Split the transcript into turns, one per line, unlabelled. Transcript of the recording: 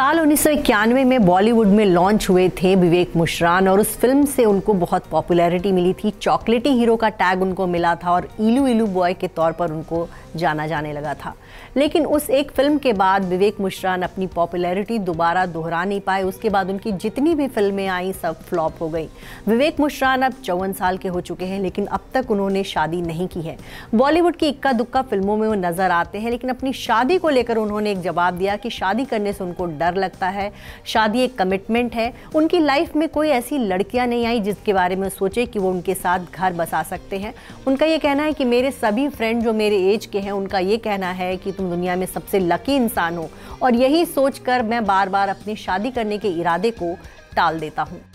साल 1991 में बॉलीवुड में लॉन्च हुए थे विवेक मुश्रान और उस फिल्म से उनको बहुत पॉपुलैरिटी मिली थी। चॉकलेटी हीरो का टैग उनको मिला था और इलू इलू बॉय के तौर पर उनको जाना जाने लगा था। लेकिन उस एक फिल्म के बाद विवेक मुश्रान अपनी पॉपुलैरिटी दोबारा दोहरा नहीं पाए। उसके बाद उनकी जितनी भी फिल्में आई सब फ्लॉप हो गई। विवेक मुश्रान अब 54 साल के हो चुके हैं, लेकिन अब तक उन्होंने शादी नहीं की है। बॉलीवुड की इक्का दुक्का फिल्मों में वो नजर आते हैं, लेकिन अपनी शादी को लेकर उन्होंने एक जवाब दिया कि शादी करने से उनको डर लगता है। शादी एक कमिटमेंट है। उनकी लाइफ में कोई ऐसी लड़कियां नहीं आई जिसके बारे में सोचे कि वो उनके साथ घर बसा सकते हैं। उनका ये कहना है कि मेरे सभी फ्रेंड जो मेरे एज के हैं, उनका ये कहना है कि तुम दुनिया में सबसे लकी इंसान हो, और यही सोचकर मैं बार बार अपनी शादी करने के इरादे को टाल देता हूँ।